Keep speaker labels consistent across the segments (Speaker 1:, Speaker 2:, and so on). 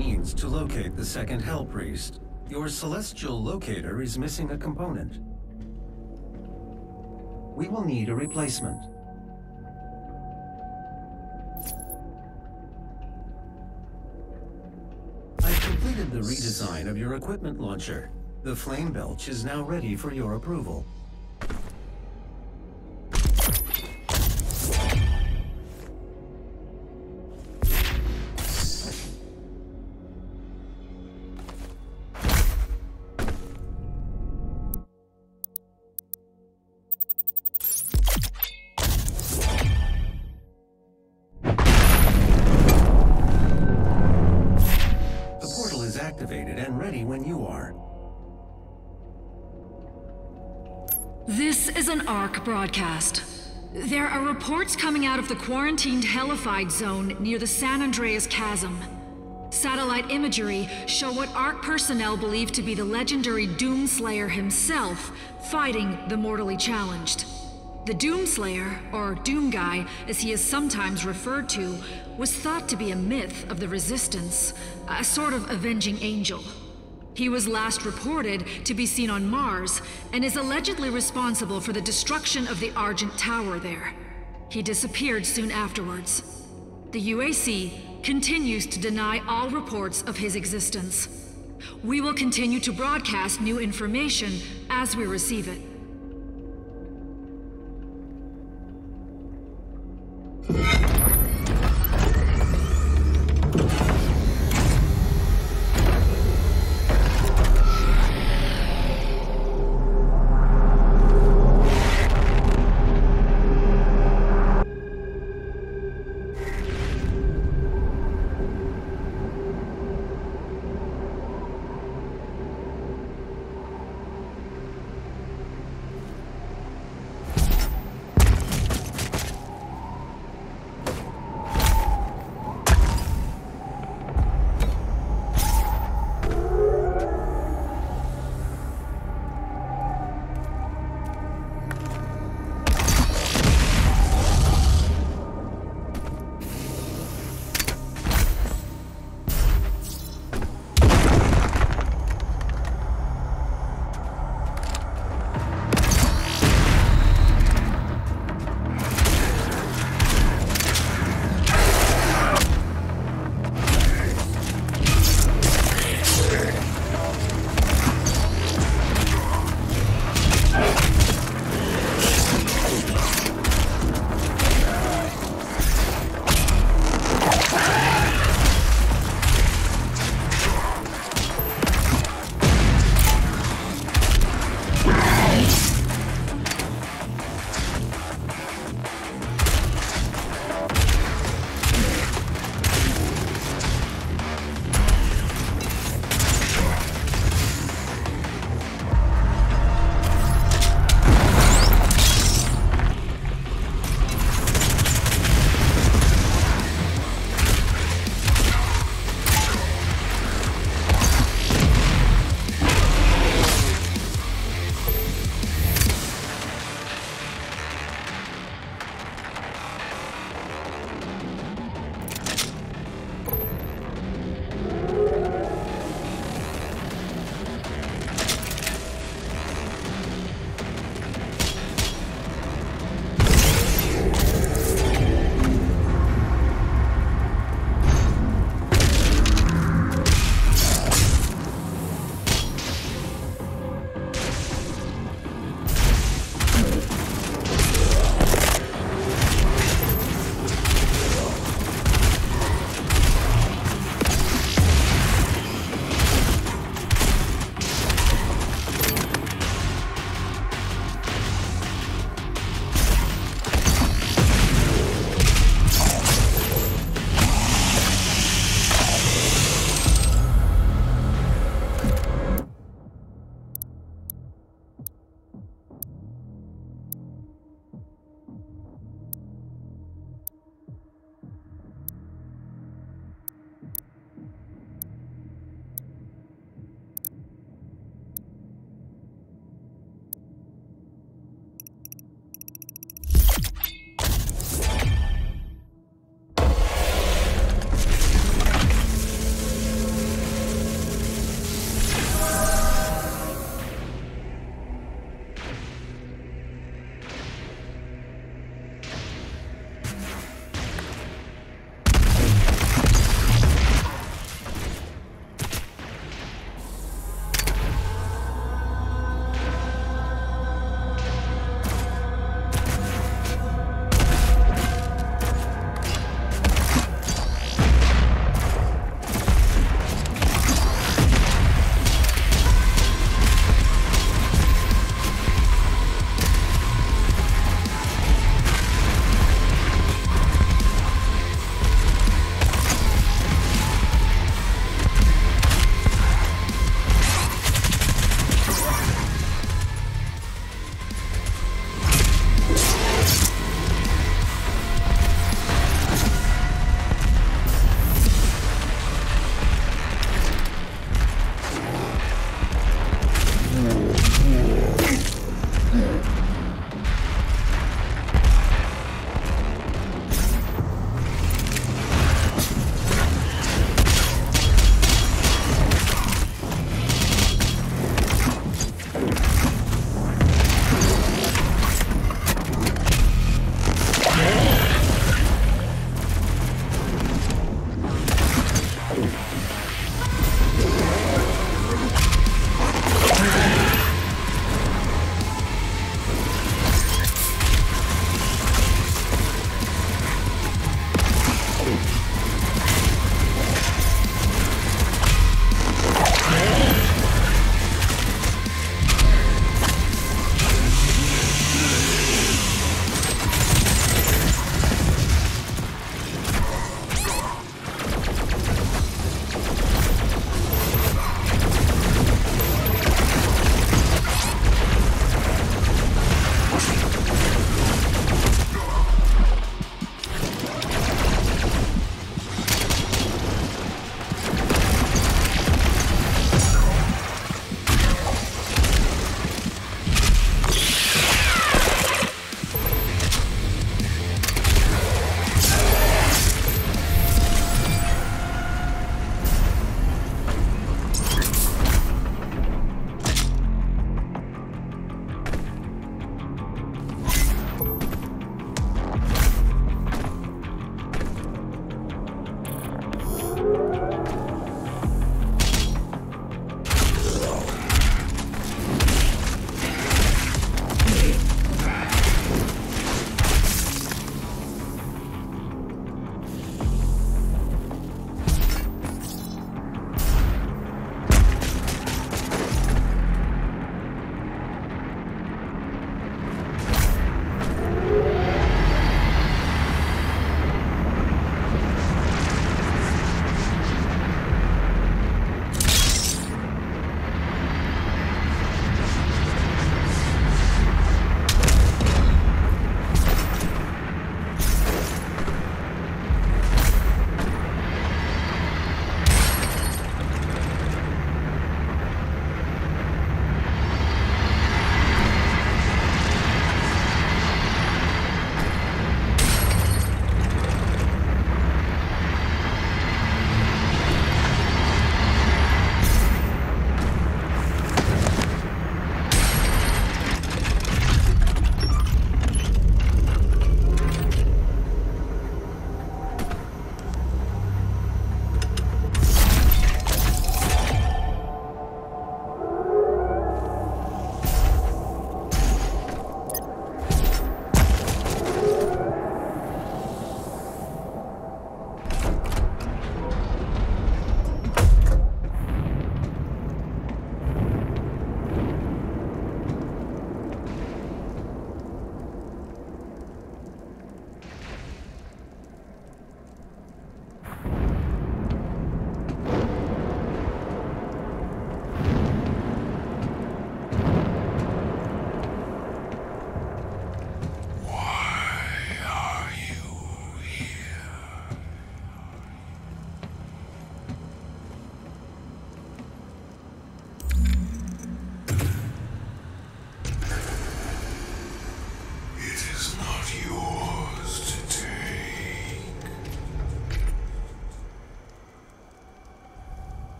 Speaker 1: means to locate the second Hell Priest. Your celestial locator is missing a component. We will need a replacement. I've completed the redesign of your equipment launcher. The flame belch is now ready for your approval. Activated and ready when you are.
Speaker 2: This is an ARC broadcast. There are reports coming out of the quarantined hellified zone near the San Andreas Chasm. Satellite imagery show what ARC personnel believe to be the legendary Doomslayer himself fighting the mortally challenged. The Doomslayer, or Doom Guy, as he is sometimes referred to, was thought to be a myth of the Resistance, a sort of avenging angel. He was last reported to be seen on Mars, and is allegedly responsible for the destruction of the Argent Tower there. He disappeared soon afterwards. The UAC continues to deny all reports of his existence. We will continue to broadcast new information as we receive it.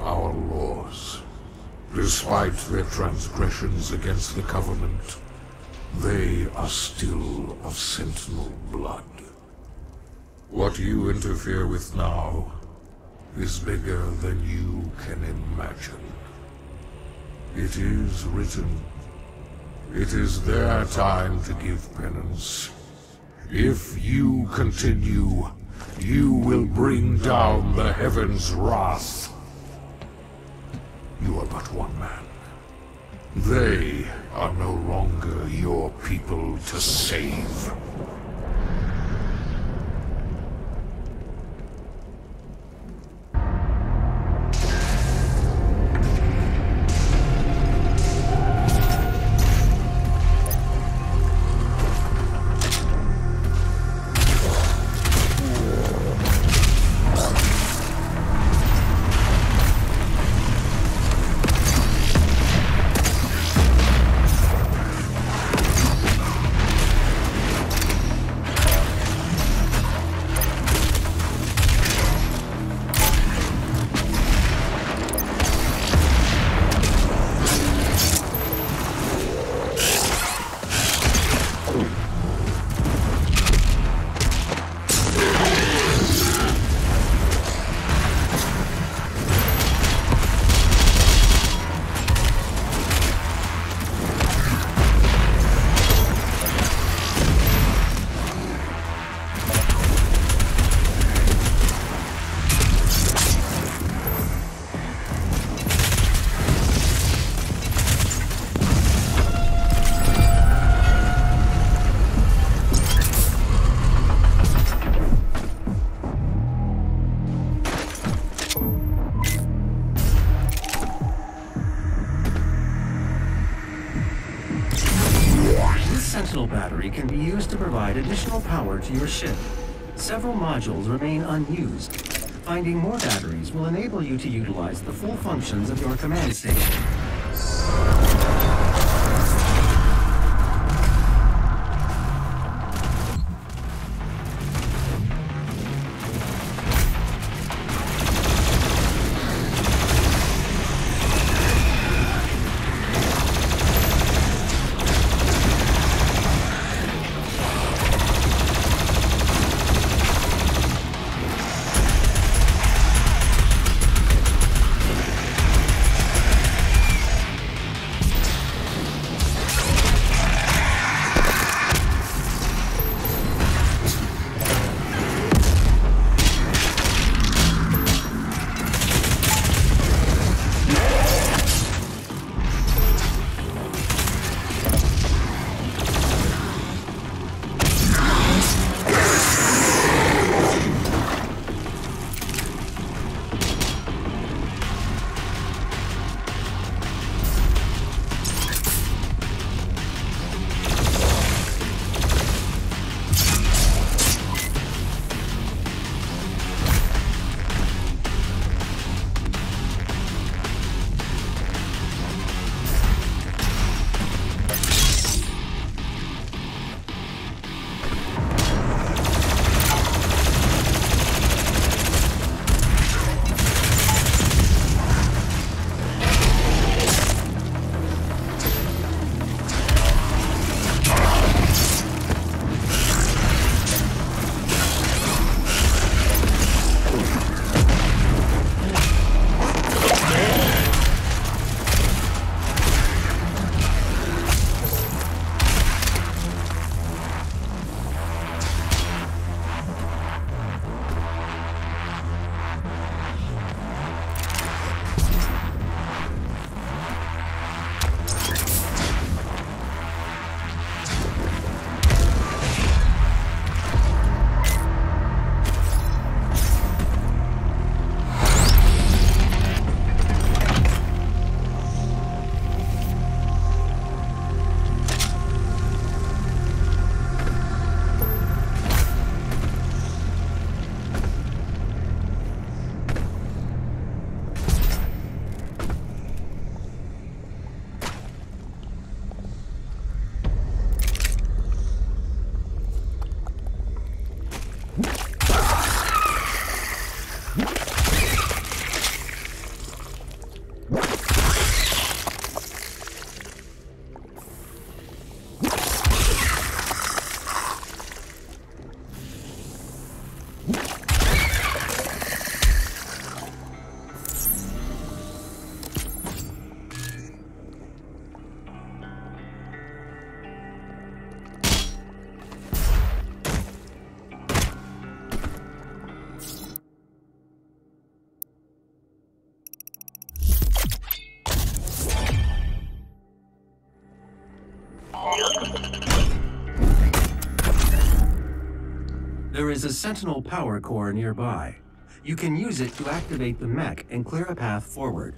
Speaker 3: our laws. Despite their transgressions against the Covenant, they are still of Sentinel blood. What you interfere with now is bigger than you can imagine. It is written. It is their time to give penance. If you continue, you will bring down the heavens' wrath. You are but one man. They are no longer your people to save.
Speaker 1: Can be used to provide additional power to your ship. Several modules remain unused. Finding more batteries will enable you to utilize the full functions of your command station. There is a Sentinel power core nearby. You can use it to activate the mech and clear a path forward.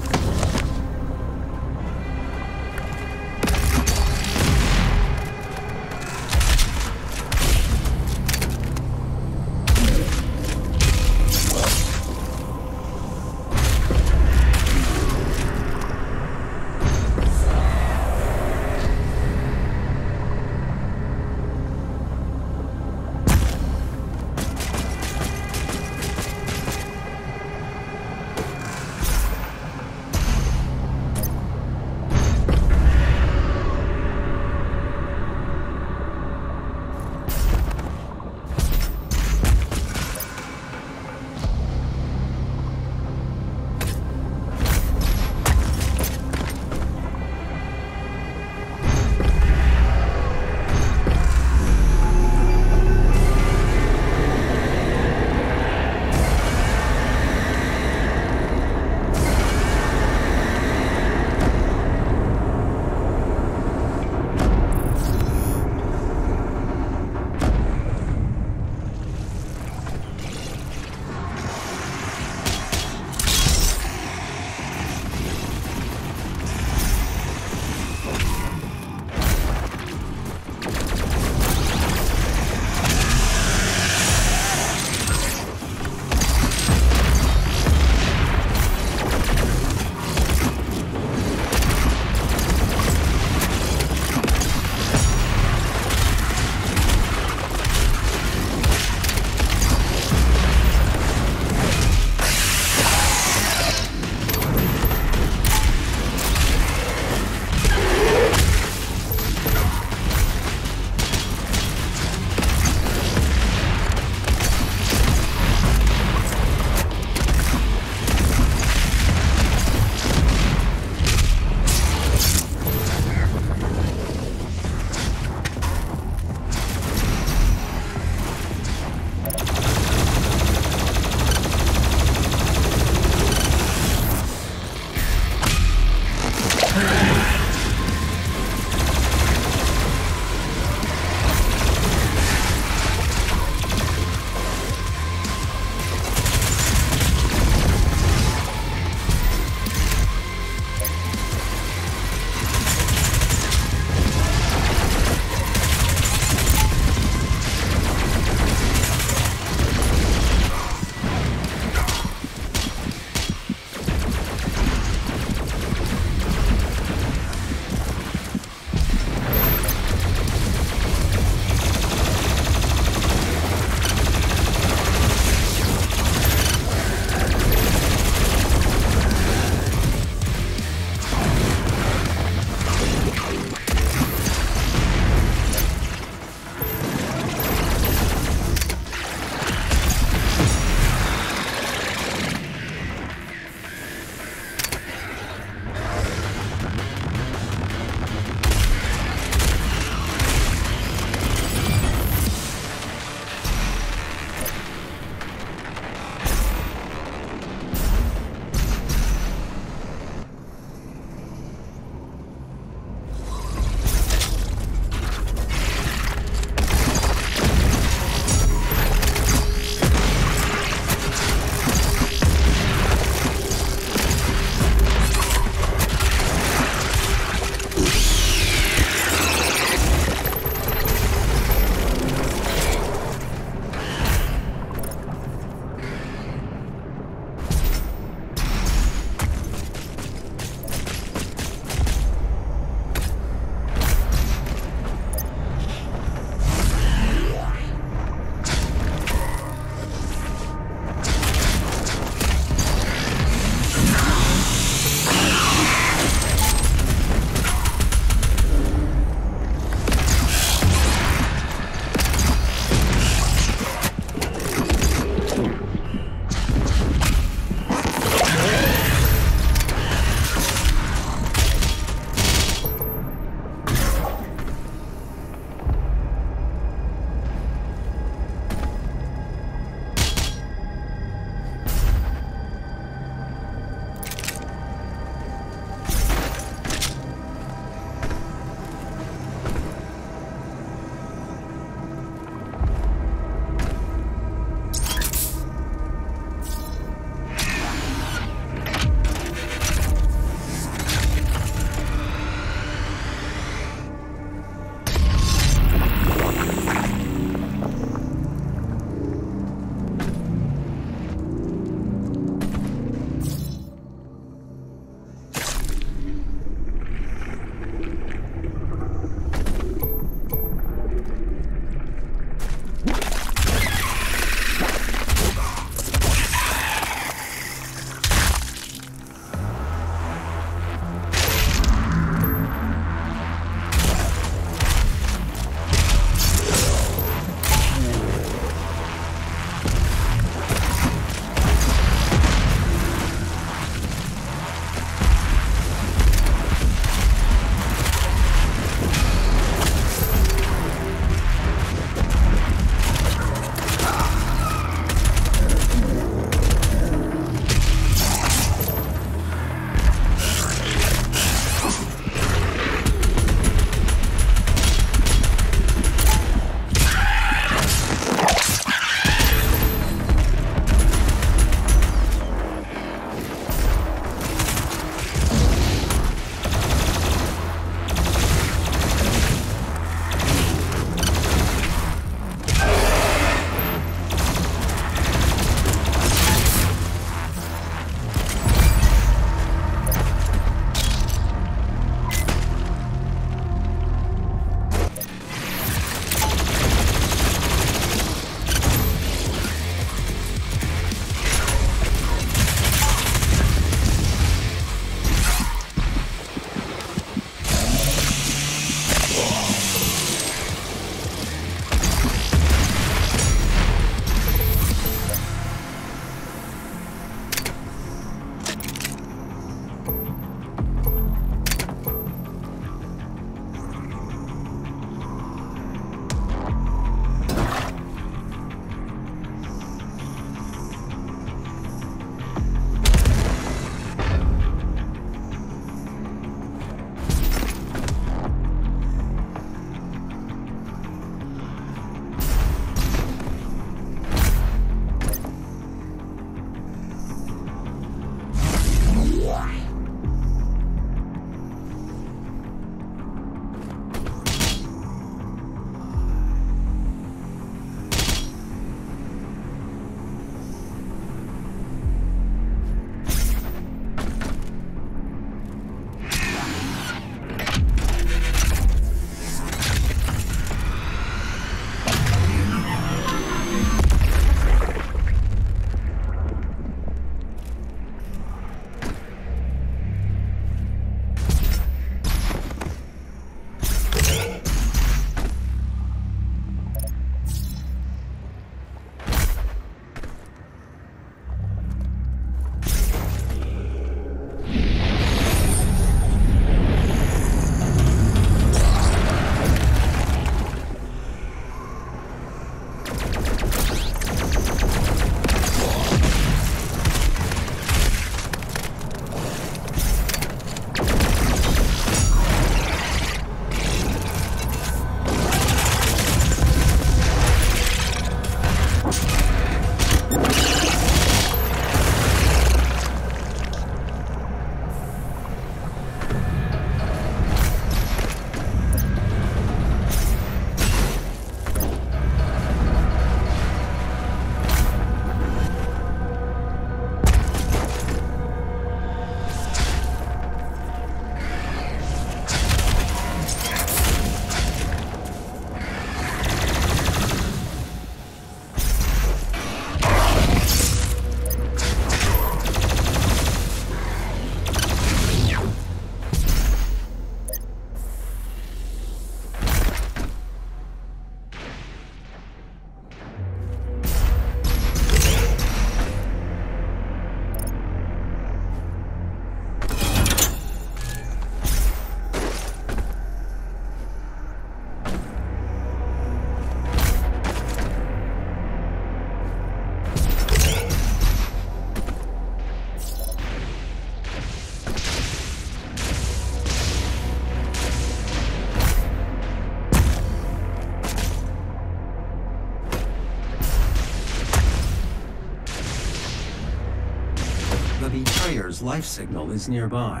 Speaker 1: Aorus life signal is nearby.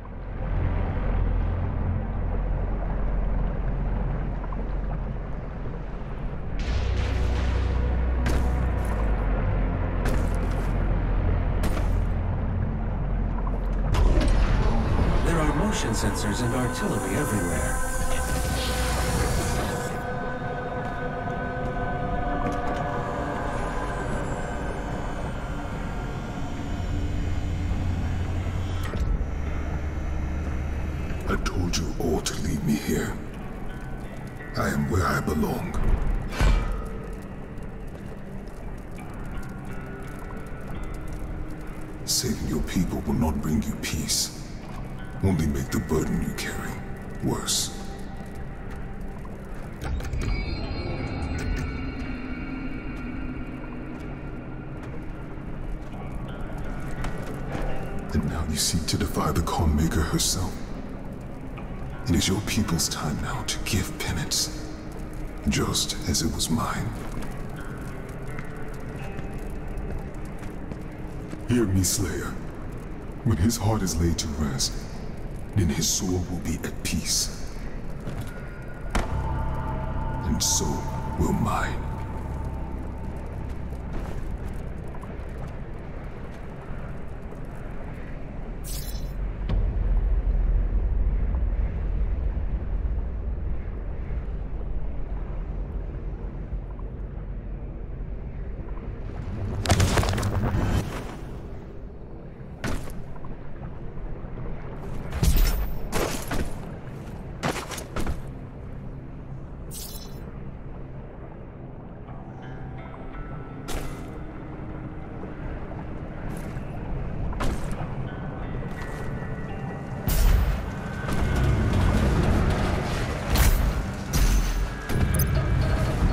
Speaker 1: There are motion sensors and artillery everywhere.
Speaker 3: I told you all to leave me here. I am where I belong. Saving your people will not bring you peace. Only make the burden you carry worse. And now you seek to defy the calm maker herself. It is your people's time now to give penance, just as it was mine. Hear me, Slayer. When his heart is laid to rest, then his soul will be at peace. And so will mine.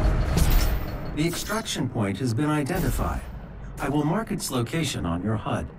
Speaker 1: The extraction point has been identified. I will mark its location on your HUD.